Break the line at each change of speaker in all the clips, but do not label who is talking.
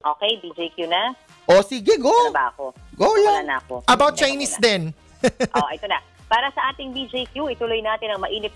Okay, BJQ na?
O sige, go.
Ano ba ako?
Go
Wala
lang.
na ako.
About
Teka
Chinese
muna.
din.
Ito na. Para sa ating BJQ, ituloy natin ang mainit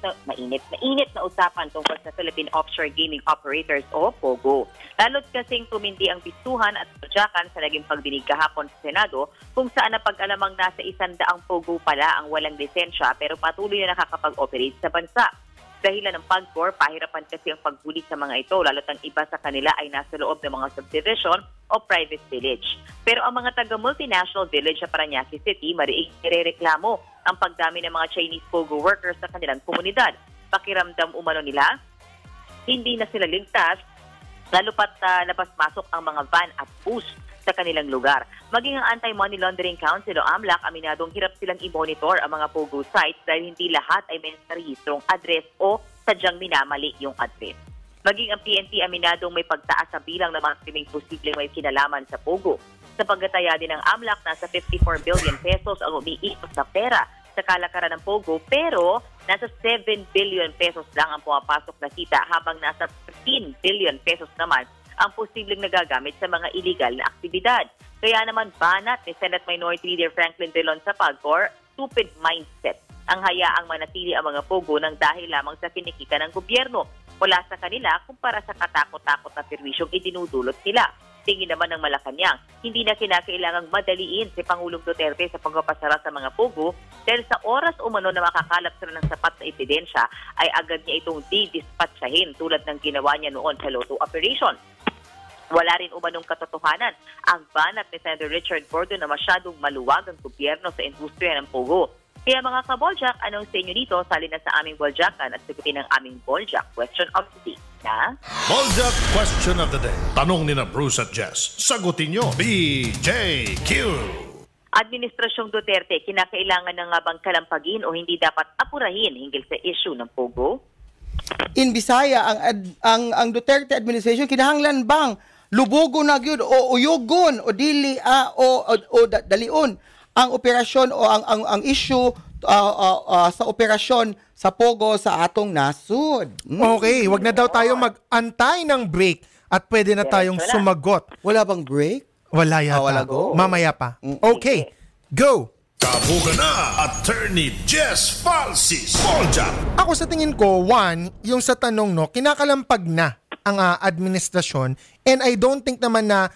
na usapan tungkol sa Philippine Offshore Gaming Operators o POGO. Lalo't kasing tumindi ang bistuhan at sadyakan sa naging pagdinig kahapon sa Senado kung saan napag-alamang nasa 100 POGO pala ang walang lisensya pero patuloy na nakakapag-operate sa bansa. Dahilan ng PAGCOR, pahirapan kasi ang paghuli sa mga ito, lalo't ang iba sa kanila ay nasa loob ng mga subdivision o private village. Pero ang mga taga-multinational village sa Parañaque City, mariing irereklamo ang pagdami ng mga Chinese POGO workers sa kanilang komunidad. Pakiramdam umano nila, hindi na sila ligtas, lalo pat labas-masok ang mga van at bus sa kanilang lugar. Maging ang Anti-Money Laundering Council o AMLAC, aminadong hirap silang i-monitor ang mga POGO sites dahil hindi lahat ay may rehistrong address o sadyang minamali yung address. Maging ang PNP, aminadong may pagtaas sa bilang ng mga krimeng posibleng may kinalaman sa POGO. Sa paggataya din ng AMLAC, nasa 54 billion pesos ang umiikot na pera sa kalakaran ng POGO, pero nasa 7 billion pesos lang ang pumapasok na kita habang nasa 15 billion pesos naman ang posibleng nagagamit sa mga illegal na aktibidad. Kaya naman banat ni Senate Minority Leader Franklin Drilon sa PAGCOR, stupid mindset ang hayaang manatili ang mga POGO ng dahil lamang sa kinikita ng gobyerno. Wala sa kanila kumpara sa katakot-takot na perwisyong idinudulot nila. Tingin naman ng Malacanang, hindi na kinakailangang madaliin si Pangulong Duterte sa pagpapasara sa mga POGO dahil sa oras umano na makakalap sila ng sapat na ebidensya ay agad niya itong didispatsahin tulad ng ginawa niya noon sa Lotto operation. Wala rin umanong katotohanan ang banat ni Senator Richard Gordon na masyadong maluwag ang gobyerno sa industriya ng POGO. Kaya mga kaboljak, anong sa inyo dito? Sali na sa aming boljakan at sagutin ang aming boljak question of the day na...
Boljak question of the day. Tanong ni na Bruce at Jess. Sagutin nyo. BJQ.
Administrasyong Duterte, kinakailangan na nga bang kalampagin o hindi dapat apurahin hinggil sa issue ng POGO?
In Bisaya, ang Duterte administration, kinahanglan bang lubugo na gyud o uyugon o dili o dalion ang operasyon o ang issue sa operasyon sa POGO sa atong nasud.
Okay, wag na daw tayo mag-antay ng break at pwede na tayong sumagot.
Wala bang break?
Wala yata.
Wala go.
Mamaya pa. Okay, go!
Kabuga na, Attorney Jess Falsis. Boljak.
Ako sa tingin ko, one, yung sa tanong, no, kinakalampag na ang administrasyon, and I don't think naman na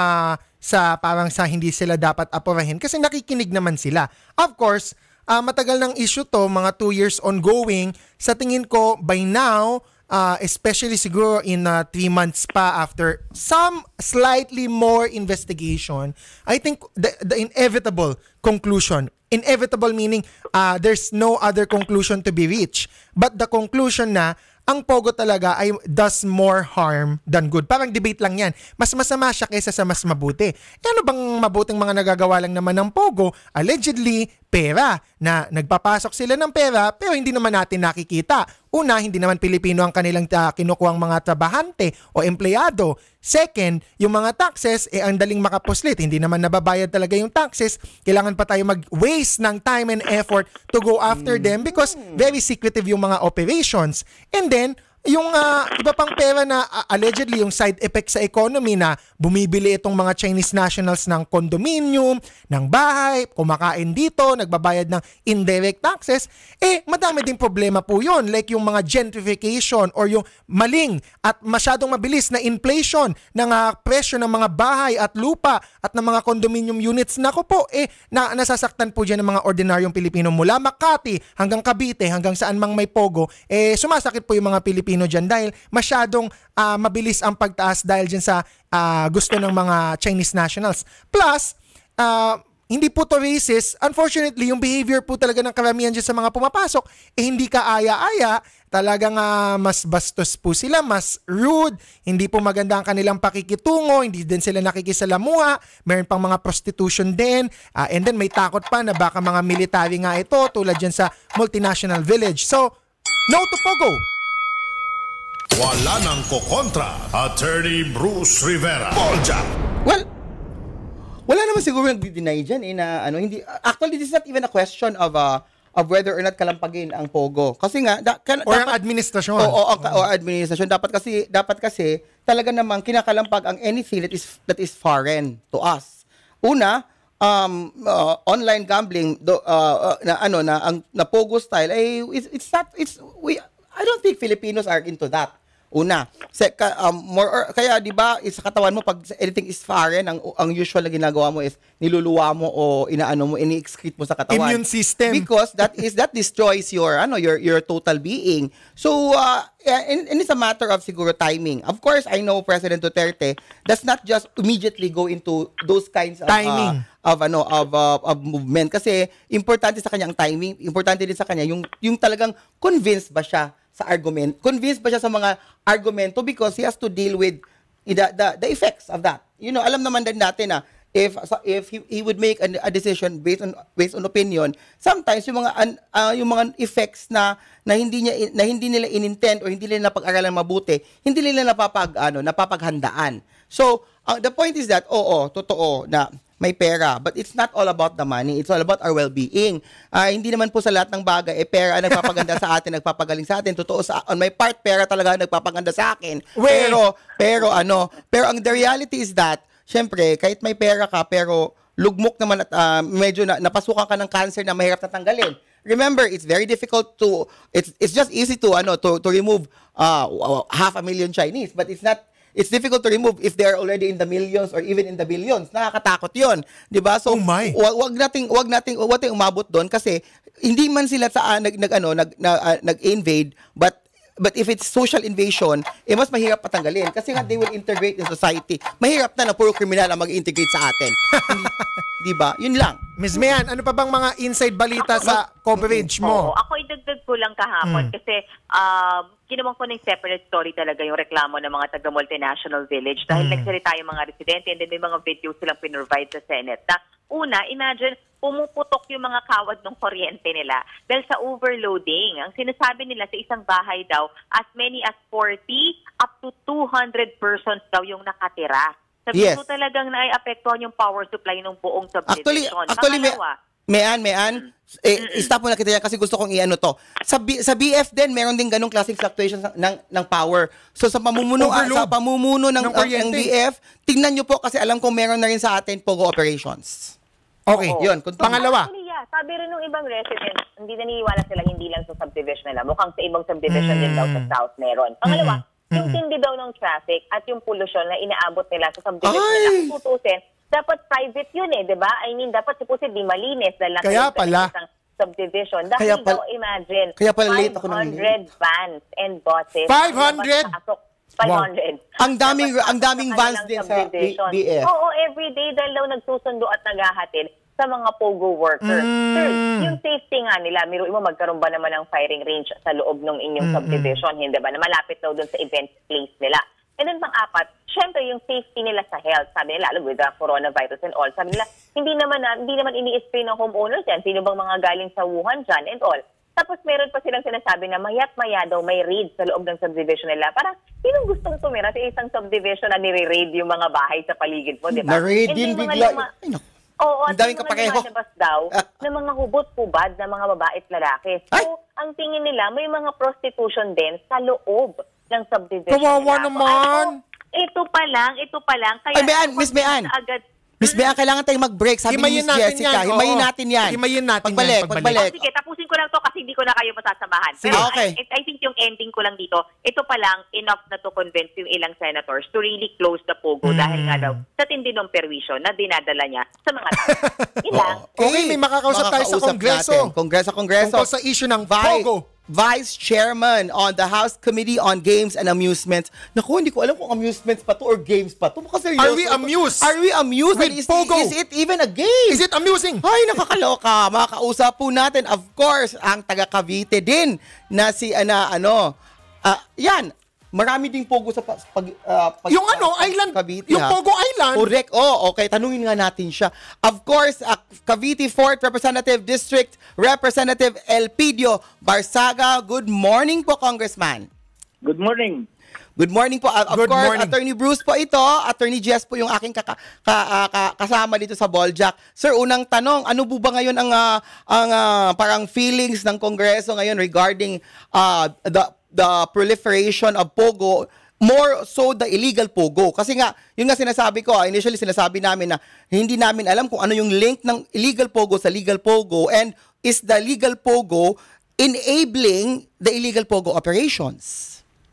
parang sa hindi sila dapat apurahin kasi nakikinig naman sila. Of course, matagal ng issue to, mga 2 years ongoing. Sa tingin ko, by now, especially siguro in 3 months pa after some slightly more investigation, I think the inevitable conclusion, inevitable meaning there's no other conclusion to be reached, but the conclusion na ang POGO talaga ay does more harm than good. Parang debate lang yan. Mas masama siya kaysa sa mas mabuti. Ano bang mabuting mga nagagawa lang naman ng POGO? Allegedly, pera. Na nagpapasok sila ng pera pero hindi naman natin nakikita. Una, hindi naman Pilipino ang kanilang kinukuhang mga trabahante o empleyado. Second, yung mga taxes, ang daling makapuslit. Hindi naman nababayad talaga yung taxes. Kailangan pa tayo mag-waste ng time and effort to go after them because very secretive yung mga operations. And then, yung iba pang pera na allegedly yung side effect sa economy na bumibili itong mga Chinese nationals ng condominium, ng bahay, kumakain dito, nagbabayad ng indirect taxes, madami ding problema po yun. Like yung mga gentrification or yung maling at masyadong mabilis na inflation ng presyo ng mga bahay at lupa at ng mga condominium units. Nako po, nasasaktan po dyan ng mga ordinaryong Pilipino mula Makati hanggang Cavite, hanggang saan mang may POGO, sumasakit po yung mga Pilipino dyan dahil masyadong mabilis ang pagtaas dahil dyan sa gusto ng mga Chinese nationals. Plus, hindi po to racist. Unfortunately, yung behavior po talaga ng karamihan dyan sa mga pumapasok, hindi ka aya-aya. Talagang mas bastos po sila, mas rude, hindi po maganda ang kanilang pakikitungo, hindi din sila nakikisalamuha, meron pang mga prostitution din, and then may takot pa na baka mga military nga ito tulad dyan sa multinational village. So, no to POGO!
Wala nang kokontra, Attorney Bruce Rivera. Boljak.
Well, wala naman siguro nag-deny dyan na hindi, actually this is not even a question of of whether or not kalampagin ang Pogo. Kasi nga
Or ang administrasyon.
O administrasyon dapat kasi talaga namang kinakalampag ang anything that is foreign to us. Una, online gambling na Pogo style ay I don't think Filipinos are into that. Una, kaya 'di ba sa katawan mo pag anything is foreign, ang usual na ginagawa mo is niluluwa mo o ini-excrete mo sa katawan.
Immune system.
Because that destroys your total being. So and it's a matter of siguro timing. Of course, I know President Duterte does not just immediately go into those kinds of
timing
of movement kasi importante sa kanya ang timing, importante din sa kanya yung talagang convinced ba siya sa argument, convinced ba siya sa mga argumento because he has to deal with the effects of that. Alam naman din natin na if he would make a decision based on opinion, sometimes yung mga effects na hindi nila inintend o hindi nila napag-aralan mabuti, hindi nila napapaghandaan. So, the point is that totoo na may pera, but it's not all about the money. It's all about our well-being. Hindi naman po sa lahat ng bagay pera ang nagpapaganda sa atin, nagpapagaling sa atin. Totoo on my part, pera talaga nagpapaganda sa akin. Pero the reality is that syempre, kahit may pera ka pero lugmok naman at medyo napasukan ka ng cancer na mahirap na tanggalin. Remember, it's very difficult it's just easy to remove 500,000 Chinese, but it's difficult to remove if they are already in the millions or even in the billions. Nakakatakot 'yon, 'di ba? So wag nating umabot doon kasi hindi man sila sa nag-invade, but if it's social invasion, mas mahirap patanggalin kasi nga they will integrate in society. Mahirap na puro kriminal ang mag-integrate sa atin. 'Di ba? 'Yun lang.
Ms. Mian, ano pa bang mga inside balita sa coverage mo?
Ako idagdag ko lang kahapon kasi ginawa ko ng separate story talaga yung reklamo ng mga taga-multinational village dahil nagsalita yung mga residente and then may mga videos silang pinrovide sa Senate na una, imagine, pumuputok yung mga kawad ng kuryente nila dahil sa overloading. Ang sinasabi nila sa isang bahay daw, as many as 40 up to 200 persons daw yung nakatira. Sabi ko talagang naiapektuhan yung power supply ng buong subdivision.
Actually, Mayan, stop mo na kita yan kasi gusto kong to. Sa BF din, meron din ganong klaseng fluctuations ng power. So sa pamumuno ng BF, tingnan nyo po kasi alam kong meron na rin sa atin Pogo operations.
Okay, yun. Pangalawa.
Actually, sabi rin ng ibang residents, hindi naniniwala sila hindi lang sa subdivision nila. Mukhang sa ibang subdivision din daw sa south meron. Pangalawa, yung tindi daw ng traffic at yung pollution na inaabot nila sa subdivision nila. Kung tutusin, dapat private yun di ba? I mean, dapat supposedly malinis dahil
kaya pala
isang subdivision. Dahil daw, imagine, 500 vans and buses.
500?
500.
Ang daming vans din sa BF.
Oo, everyday dahil daw nagsusundo at naghahatid sa mga Pogo workers. Sir, yung safety nga nila, miruin mo magkaroon ba naman ng firing range sa loob ng inyong subdivision, hindi ba? Na malapit daw doon sa event place nila. And then pang-apat, syempre yung safety nila sa health, sabi nila, lalo with the coronavirus and all, sabi nila, hindi naman ini-spray ng homeowners yan, sino bang mga galing sa Wuhan dyan and all. Tapos meron pa silang sinasabi na mayat-maya daw may raid sa loob ng subdivision nila. Parang, sinong gustong tumira sa isang subdivision na nire-raid yung mga bahay sa paligid mo, di ba?
Na-raid din bigla.
Oo, at yung
mga
lumalabas daw na mga hubot-hubad na mga babae at lalaki. So, ang tingin nila, may mga prostitution din sa loob ng subdivision.
Kawawa naman!
Ito pa lang. Kaya,
Miss Mian, kailangan tayong mag-break. Sabi ni Miss Jessica, himayin natin yan. Pagbalik.
Sige, tapusin ko lang to kasi hindi ko na kayo masasamahan. Pero I think yung ending ko lang dito, ito pa lang, enough na to convince yung ilang senators to really close the Pogo dahil nga daw sa tindi ng perwisyo na dinadala niya sa mga tao. Ilang.
Okay, may makakausap tayo sa Kongreso. Tungkol sa issue ng Pogo.
Vice Chairman on the House Committee on Games and Amusements. Naku, hindi ko alam kung amusements pa to or games pa to.
Are we amused?
With Pogo? Is it even a game?
Is it amusing?
Ay, nakakaloka. Makakausap po natin, of course, ang taga Cavite din na si, yan. Marami ding Pogo sa
yung island, Cavite, yung Pogo Island.
Correct. Okay. Tanungin nga natin siya. Of course, Cavite 4th Representative District Representative Elpidio Barsaga. Good morning po, Congressman.
Good morning.
Good morning po. Of
Good
course,
morning.
Attorney Bruce po ito. Attorney Jess po yung aking kasama dito sa Balljack. Sir, unang tanong, ano po ba ngayon ang parang feelings ng Kongreso ngayon regarding the proliferation of Pogo, more so the illegal Pogo? Kasi nga, yun nga sinasabi ko, initially sinasabi namin na hindi namin alam kung ano yung link ng illegal Pogo sa legal Pogo, and is the legal Pogo enabling the illegal Pogo operations?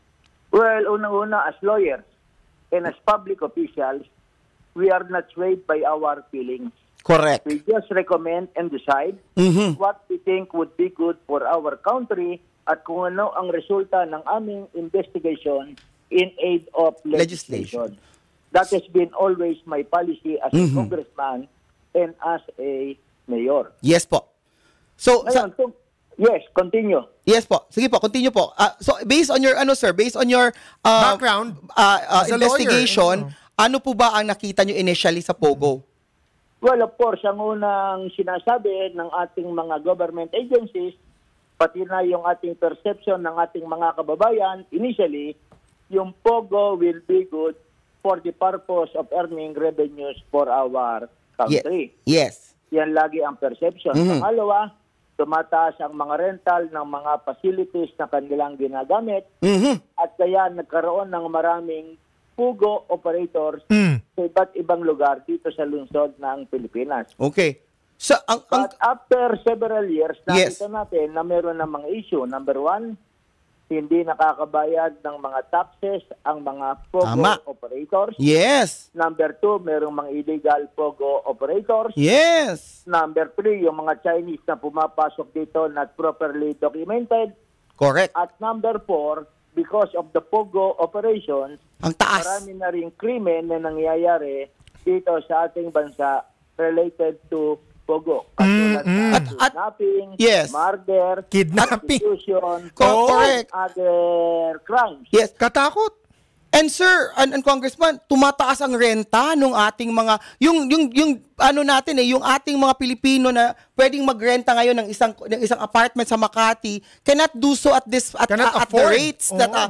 Well, unang-una, as lawyers and as public officials, we are not swayed by our feelings.
Correct.
We just recommend and decide what we think would be good for our country at kung ano ang resulta ng aming investigation in aid of legislation. That has been always my policy as a congressman and as a mayor.
Yes po. So,
Ngayon, yes, continue.
yes po. Sige po, continue po. So, based on your, based on your
Background as a
investigation,
lawyer.
ano po ba ang nakita nyo initially sa Pogo?
Well, of course, ang unang sinasabi ng ating mga government agencies, pati na yung ating perception ng ating mga kababayan, initially, yung Pogo will be good for the purpose of earning revenues for our country.
Yes.
Yan lagi ang perception. Pangalawa, tumataas ang mga rental ng mga facilities na kanilang ginagamit at kaya nagkaroon ng maraming Pogo operators sa iba't ibang lugar dito sa lungsod ng Pilipinas.
Okay. So,
But after several years,
Yes.
nakita natin na meron ng mga issue. Number one, hindi nakakabayad ng mga taxes ang mga Pogo
Tama.
operators.
yes.
Number two, merong mga illegal Pogo operators.
Yes.
Number three, yung mga Chinese na pumapasok dito not properly documented.
Correct.
At number four, because of the Pogo operations,
Ang taas.
marami na rin krimen na nangyayari dito sa ating bansa related to Pogo. Katulad ng
At-
kidnapping,
yes.
murder,
Kidnapping.
prostitution,
Correct.
and other crimes.
Yes.
Katakot.
And sir, and Congressman, tumataas ang renta nung ating mga yung ano natin yung ating mga Pilipino na pwedeng magrenta ngayon ng isang apartment sa Makati cannot do so at
Cannot
at the
afford.
rates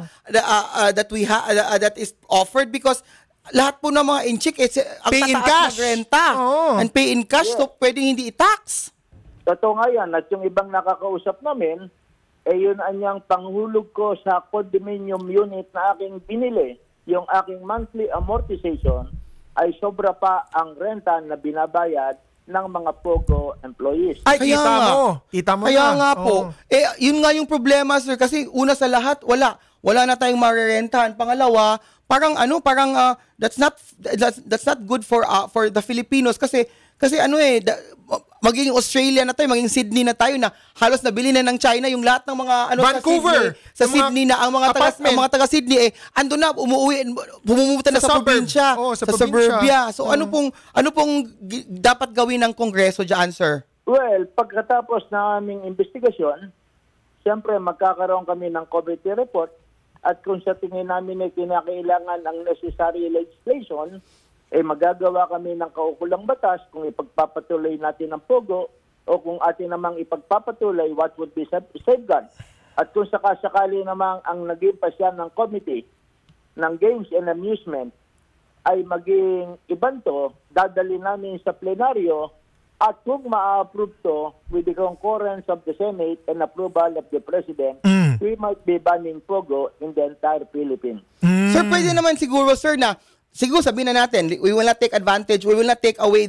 that we that is offered, because lahat po ng mga inchik ang
Pay in
tataas
cash.
ng renta
Oo.
and pay in cash, so pwedeng hindi i-tax.
Totoo nga yan. At yung ibang nakakausap namin, yun anyang panghulog ko sa condominium unit na aking binili. Yung aking monthly amortization ay sobra pa ang renta na binabayad ng mga Pogo employees.
Ay,
Kaya
kita
nga.
mo. Kita mo
Kaya
na.
nga po.
Oo.
Yun nga yung problema, sir, kasi una sa lahat, wala na tayong marerentahan. Pangalawa, that's not good for the Filipinos, kasi maging Australia na tayo, maging Sydney na tayo, na halos nabili na ng China yung lahat ng mga
Vancouver,
sa
yung mga
Sydney na ang mga taga Sydney ando na pumumunta na
Sa
sa
suburb.
probinsya,
Oo, sa
sa
probinsya.
suburbia. So ano pong dapat gawin ng Kongreso diyan, sir?
Well, pagkatapos ng aming investigasyon, siyempre magkakaroon kami ng committee report at kung sa tingin namin ay kinakailangan ang necessary legislation, magagawa kami ng kaukulang batas kung ipagpapatuloy natin ang Pogo o kung atin namang ipagpapatuloy what would be safeguard. At kung sakasakali namang ang naging pasya ng committee ng Games and Amusement ay maging ibanto, dadali namin sa plenaryo at kung ma-approve to with the concurrence of the Senate and approval of the President, we might be banning Pogo in the entire Philippines.
Sir, pwede naman siguro, sir, na siguro sabihin na natin, we will not take advantage, we will not take away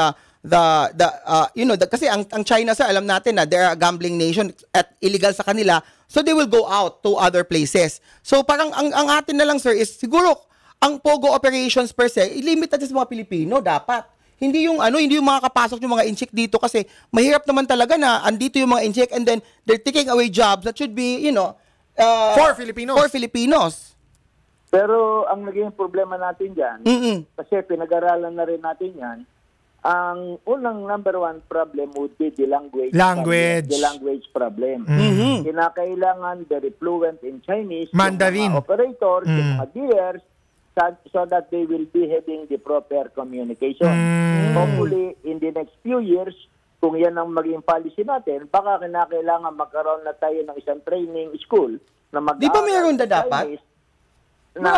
kasi ang China, sir, alam natin na they're a gambling nation at illegal sa kanila, so they will go out to other places. So parang ang atin na lang, sir, is siguro ang Pogo operations per se, i-limit natin sa mga Pilipino dapat. Hindi yung makakapasok yung mga inchik dito, kasi mahirap naman talaga na andito yung mga inchik and then they're taking away jobs that should be,
For Filipinos.
For Filipinos.
Pero ang naging problema natin dyan, kasi pinag-aralan na rin natin yan, ang unang number one problem would be the language.
Language.
The language problem. Kinakailangan very fluent in Chinese.
Mandarin.
Yung mga operators, yung mga dealers, so that they will be having the proper communication. Hopefully, in the next few years, kung yan ang maging policy natin, baka kinakailangan magkaroon na tayo ng isang training school na mag-aaral
Di ba meron na
ng
dapat?
Chinese na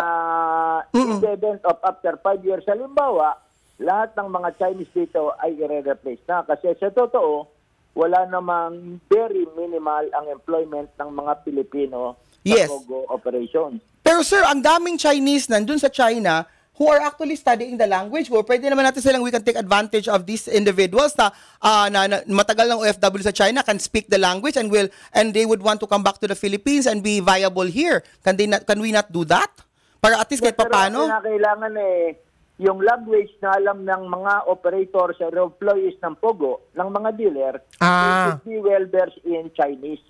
in the event of after 5 years, halimbawa, lahat ng mga Chinese dito ay i-replace na. Kasi sa totoo, wala namang very minimal ang employment ng mga Pilipino sa Pogo operations.
Pero sir, ang daming Chinese nandun sa China who are actually studying the language. Well, pwede naman natin silang, we can take advantage of these individuals na, na matagal ng OFW sa China, can speak the language and they would want to come back to the Philippines and be viable here. Can we not do that? Para at least kahit paano?
Pero kailangan yung language na alam ng mga operators or employees ng Pogo, ng mga dealer, should be well versed in Chinese.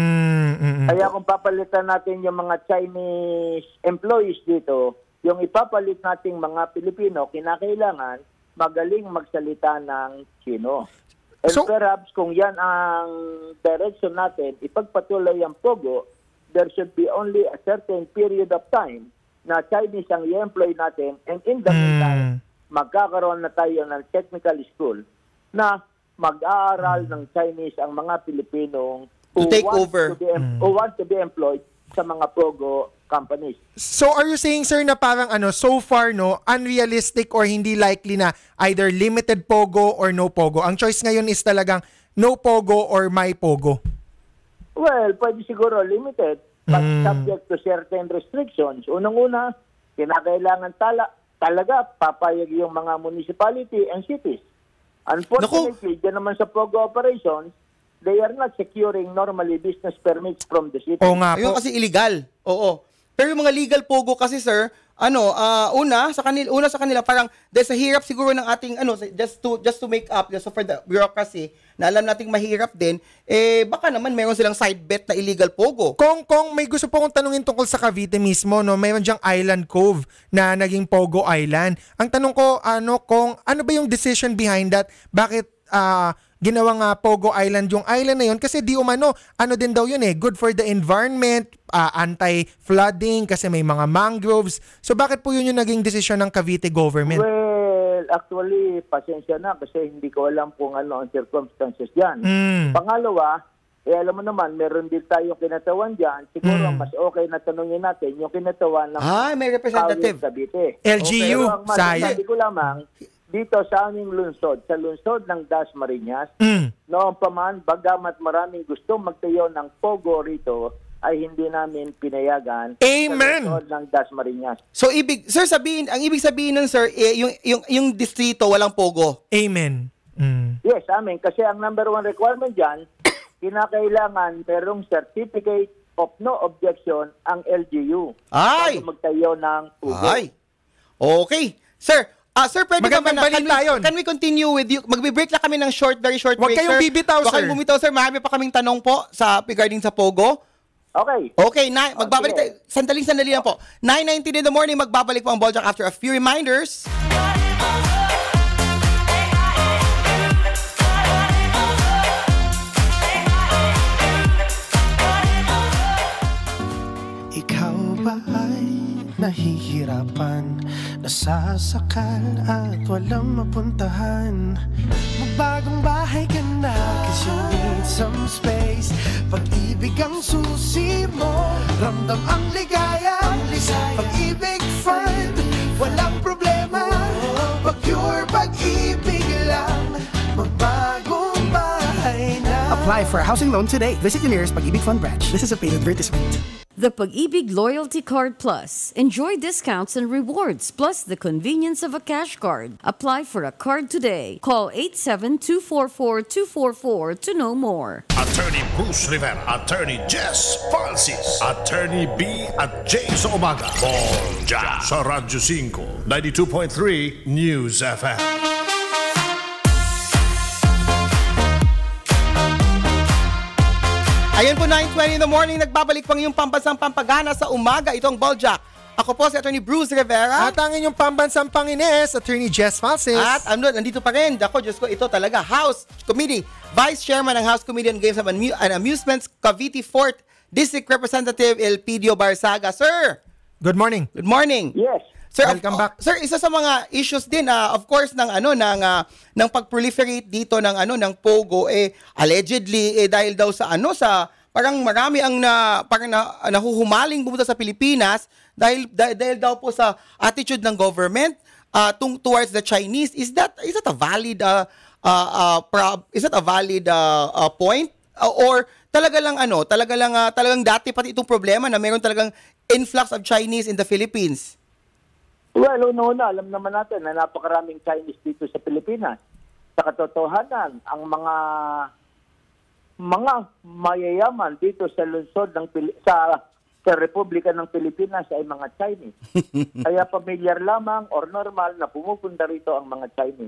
Kaya kung papalitan natin yung mga Chinese employees dito, yung ipapalit nating mga Pilipino, kinakailangan magaling magsalita ng Chino. And perhaps kung yan ang direction natin, ipagpatuloy ang Pogo, there should be only a certain period of time na Chinese ang i-employ natin, and in the meantime, magkakaroon na tayo ng technical school na mag-aaral ng Chinese ang mga Pilipinong who want to be employed sa mga Pogo companies.
So are you saying, sir, na parang so far unrealistic or hindi likely na either limited Pogo or no Pogo? Ang choice ngayon is talagang no Pogo or may Pogo.
Well, pwede siguro limited but subject to certain restrictions. Unang-una, kinakailangan talaga papayag yung mga municipality and cities. Unfortunately, dyan naman sa Pogo operations, they are not securing normally business permits from the city.
Oo nga po.
Ayun kasi illegal. Oo. Pero yung mga legal Pogo kasi, sir, una sa kanila parang there's a hirap siguro ng ating just to make up just for the bureaucracy na alam nating mahirap din, baka naman meron silang side bet na illegal Pogo.
Kung may gusto po kong tanungin tungkol sa Cavite mismo, mayroon diyang Island Cove na naging Pogo Island. Ang tanong ko, ano ba yung decision behind that? Bakit ginawang Pogo Island yung island na yun? Kasi di umano, din daw yun good for the environment, anti-flooding, kasi may mga mangroves. So bakit po yun yung naging desisyon ng Cavite government?
Well, actually, pasensya na kasi hindi ko alam kung ano ang circumstances dyan. Pangalawa, alam mo naman, meron din tayong kinatawan dyan. Siguro mas okay na tanungin natin yung kinatawan ng
may representative.
Cavite.
LGU,
saya. Sabi ko lamang, dito sa aming lungsod, sa lungsod ng Dasmariñas, noon pa man, bagamat maraming gusto magtayo ng Pogo rito, ay hindi namin pinayagan.
Amen!
Sa lungsod ng Dasmariñas.
So, ang ibig sabihin nun, sir, yung distrito, walang Pogo.
Amen.
Yes, amin. Kasi ang number one requirement dyan, kinakailangan merong certificate of no objection ang LGU.
Ay!
Para magtayo ng Pogo.
Ay! Okay. Sir, sir, pwede
magandang balita yun.
Can we continue with you? Magbe-break lang kami ng very short break,
Huwag kayong bibitaw, sir.
Huwag kayong bumitaw, sir. Marami pa kaming tanong po regarding sa Pogo.
Okay.
Okay, magbabalik tayo. Sandali lang po. 9:19 in the morning, magbabalik po ang Boljak after a few reminders.
Ikaw ba ay nahihirapan, nasasakal at walang mapuntahan? Magbagong bahay ka na, 'cause you need some space. Pag-ibig ang susi mo, ramdam ang ligaya. Pag-ibig fund, walang problema. Pag pure pag-ibig lang, magbagong bahay na.
Apply for a housing loan today. Visit your nearest Pag-ibig Fund branch. This is a paid advertisement.
The Pag-ibig Loyalty Card Plus. Enjoy discounts and rewards, plus the convenience of a cash card. Apply for a card today. Call 87244-244 to know more.
Attorney Bruce Rivera, Attorney Jess Falsis, Attorney B at J sa umaga. Boljak sa Radyo 5, 92.3 News FM.
Ayan po, 9:20 in the morning, nagbabalik pang yung pambansang pampagana sa umaga. Itong Boljak. Ako po si Attorney Bruce Rivera.
At ang inyong pambansang pangines, Attorney Jess Falsis.
At nandito pa rin. Diyos ko, ito talaga, House Committee, Vice Chairman ng House Committee on Games and Amusements, Cavite 4th District Representative Elpidio Barsaga. Sir!
Good morning.
Good morning.
Yes.
Sir,
welcome back.
Sir, isa sa mga issues din of course ng ng pag-proliferate dito ng Pogo allegedly dahil daw sa parang marami ang nahuhumaling pumunta sa Pilipinas Dahil daw po sa attitude ng government towards the Chinese. Is that a valid point? Or talagang dati pati itong problema na meron talagang influx of Chinese in the Philippines?
Well, una, alam naman natin na napakaraming Chinese dito sa Pilipinas. Sa katotohanan, ang mga mayayaman dito sa lungsod sa Republika ng Pilipinas ay mga Chinese. Kaya pamilyar lamang or normal na pumupunta rito ang mga Chinese.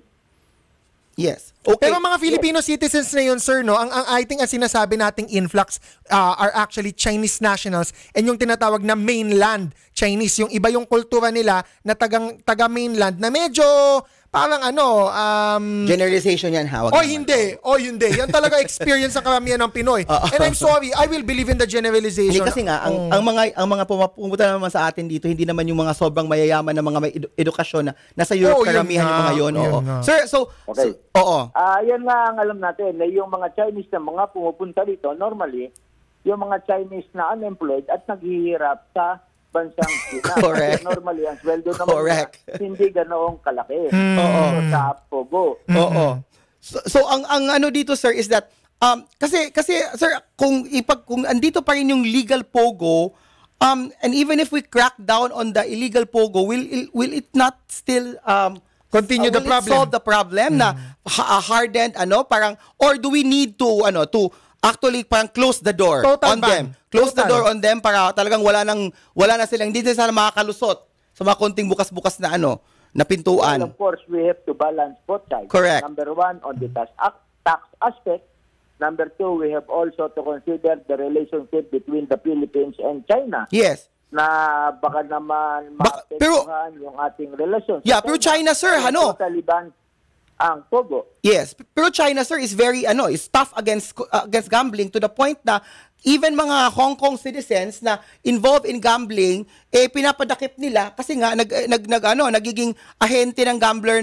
Yes. Okay.
Pero mga Filipino citizens na yun, sir, no? I think ang sinasabi nating influx are actually Chinese nationals and yung tinatawag na mainland Chinese. Yung iba yung kultura nila na taga-mainland na medyo parang
generalization yan, hawag.
Hindi. Yan talaga experience ng karamihan ng Pinoy. And I'm sorry, I will believe in the generalization.
Hindi kasi nga, ang mga pumunta naman sa atin dito, hindi naman yung mga sobrang mayayaman na mga may edukasyon na nasa Europe, karamihan yung mga yun. Sir,
okay.
Oo.
Yan nga ang alam natin, na yung mga Chinese na mga pumupunta dito, normally, yung mga Chinese na unemployed at naghihirap sa bansang China.
Correct.
Normally, ang sweldo naman hindi ganoong kalaki. So, sa Pogo.
Oo. So ang ano dito, sir, is that kasi sir, kung andito pa rin yung legal Pogo, and even if we crack down on the illegal Pogo, will it not still
continue the problem?
Solve the problem na hardened parang, or do we need to actually parang close the door on them? Close the door on them para talagang wala na silang, hindi sila makakalusot sa mga konting bukas-bukas na na pintuan.
Well, of course, we have to balance both sides.
Correct.
Number one, on the tax aspect. Number two, we have also to consider the relationship between the Philippines and China.
Yes.
Na baka naman maapektuhan yung ating relasyon.
Yeah, pero China, sir,
Taliban ang Pogo.
Yes, pero China, sir, is very is tough against gambling to the point na even mga Hong Kong citizens na involved in gambling, pinapadakip nila kasi nga nagiging ahente ng gambler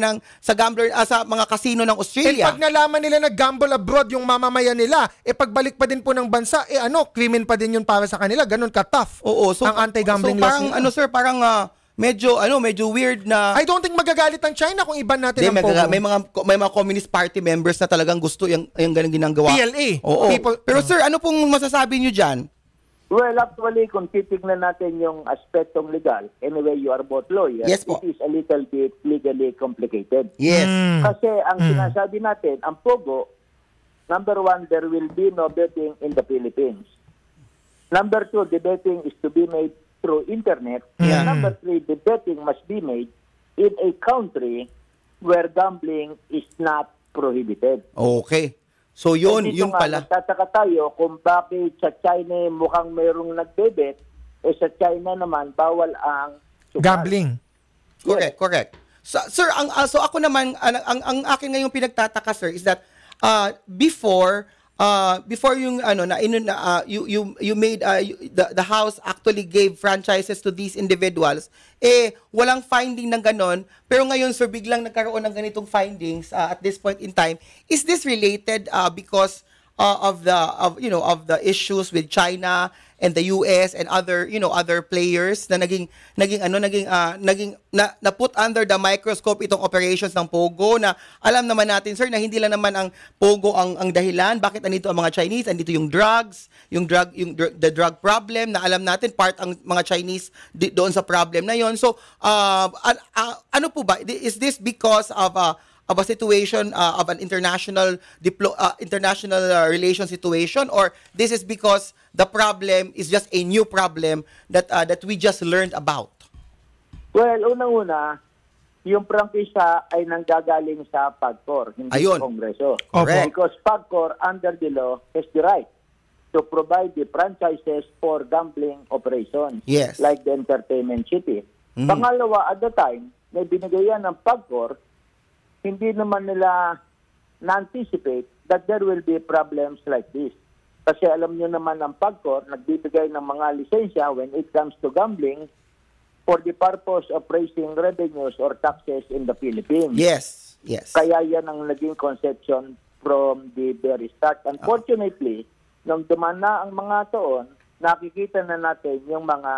sa mga casino ng Australia.
Pag nalaman nila nag-gamble abroad yung mamamayan nila, pagbalik pa din po ng bansa, krimen pa din yun para sa kanila. Ganun ka-tough.
Oo, so
ang anti-gambling laws.
Parang sir, parang medyo weird na.
I don't think magagalit ang China kung iban natin ang Pogo.
May mga Communist Party members na talagang gusto yung ganung ginagawa.
PLA.
Oo. Pero sir, ano pong masasabi niyo diyan?
Well, actually, kung titignan natin yung aspetong legal, anyway, you are both lawyers,
yes, po.
It is a little bit legally complicated.
Yes.
Kasi ang sinasabi natin, ang Pogo, number one, there will be no betting in the Philippines. Number two, the betting is to be made through internet.
Yeah.
And number three, the betting must be made in a country where gambling is not prohibited.
Okay. So yun pala.
Nagtataka tayo kung bakit sa China mukhang mayroong nagbebet, sa China naman bawal ang
gambling.
Correct. So, sir, so ako naman, ang akin ngayong pinagtataka, sir, is that before yung you made the house actually gave franchises to these individuals, walang finding ng ganon, pero ngayon, sir, biglang nagkaroon ng ganitong findings at this point in time. Is this related because of the issues with China and the US and other players na na put under the microscope itong operations ng Pogo, na alam naman natin, sir, na hindi lang naman ang Pogo ang dahilan bakit andito ang mga Chinese, andito yung drugs, the drug problem na alam natin part ang mga Chinese doon sa problem na yon. So ano po ba, is this because of a situation of an international relation situation, or this is because the problem is just a new problem that we just learned about?
Well, unang-una, yung prangkisa ay nanggagaling sa PAGCOR, hindi sa Kongreso.
Correct.
Because PAGCOR, under the law, has the right to provide the franchises for gambling operations.
Yes.
Like the Entertainment City. Pangalawa, at the time, na binigay yan ng PAGCOR, hindi naman nila na-anticipate that there will be problems like this. Kasi alam nyo naman ang PAGCOR, nagbibigay ng mga lisensya when it comes to gambling for the purpose of raising revenues or taxes in the Philippines.
Yes.
Kaya yan ang naging conception from the very start. Unfortunately, nung duman na ang mga taon, nakikita na natin yung mga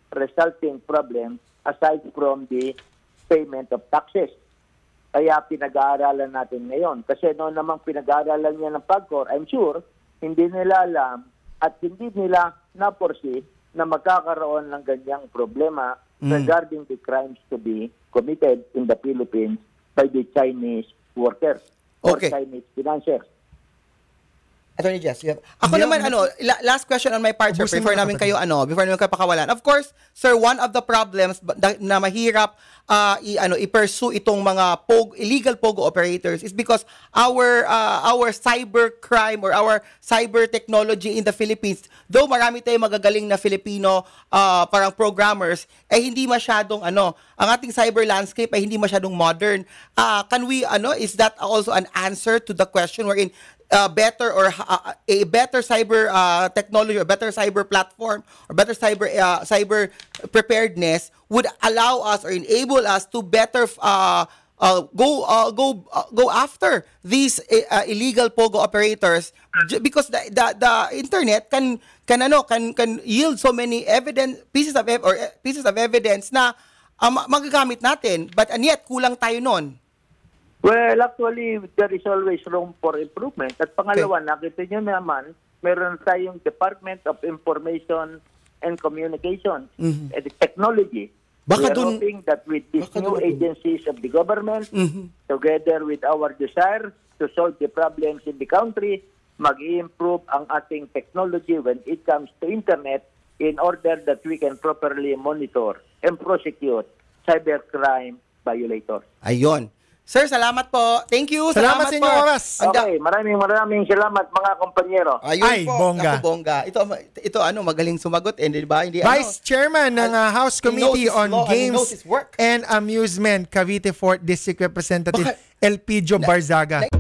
resulting problem aside from the payment of taxes. Kaya pinag-aaralan natin ngayon. Kasi noon namang pinag-aaralan niya ng PAGCOR, I'm sure, hindi nila alam at hindi nila na-foresee na magkakaroon ng ganyang problema regarding the crimes to be committed in the Philippines by the Chinese workers or Chinese financiers.
Attorney Jess, ako naman last question on my part, sir, before namin kayo pakawalan. Of course, sir, one of the problems na mahirap i-pursue itong mga illegal POGO operators is because our cyber crime or our cyber technology in the Philippines, though marami tayong magagaling na Filipino parang programmers, hindi masyadong ang ating cyber landscape ay hindi masyadong modern. Can we is that also an answer to the question wherein better or a better cyber technology or better cyber platform or better cyber preparedness would allow us or enable us to better go after these illegal POGO operators because the internet can yield so many pieces of evidence na magagamit natin, and yet kulang tayo nun.
Well, actually, there is always room for improvement. At pangalawa, nakita nyo naman, meron tayong Department of Information and Communications and Technology. We are hoping that with these new agencies of the government, together with our desire to solve the problems in the country, mag-i-improve ang ating technology when it comes to internet in order that we can properly monitor and prosecute cybercrime violators.
Ayun. Sir, salamat po. Thank you.
Salamat sa inyong oras.
Okay, maraming salamat mga kompanyero.
Ayun po.
Bongga.
Ako, bongga. Ito magaling sumagot, di ba?
Vice Chairman ng House Committee on Games
and
and Amusement, Cavite 4th District Representative Elpidio Barzaga.